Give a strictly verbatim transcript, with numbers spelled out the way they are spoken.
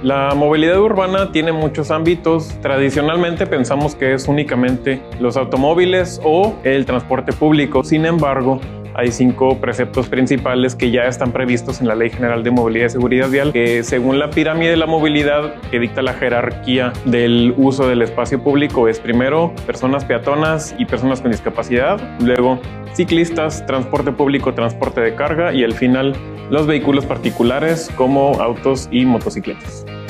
La movilidad urbana tiene muchos ámbitos. Tradicionalmente pensamos que es únicamente los automóviles o el transporte público. Sin embargo, hay cinco preceptos principales que ya están previstos en la Ley General de Movilidad y Seguridad Vial, que según la pirámide de la movilidad que dicta la jerarquía del uso del espacio público es primero personas peatonas y personas con discapacidad, luego ciclistas, transporte público, transporte de carga y al final los vehículos particulares como autos y motocicletas.